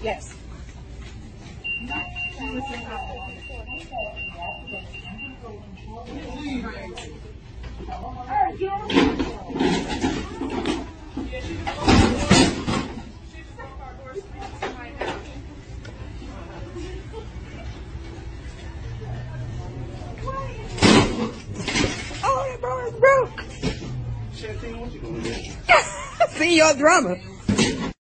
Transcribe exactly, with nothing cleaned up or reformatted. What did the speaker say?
Yes. Oh, that bar is broke. See your drummer.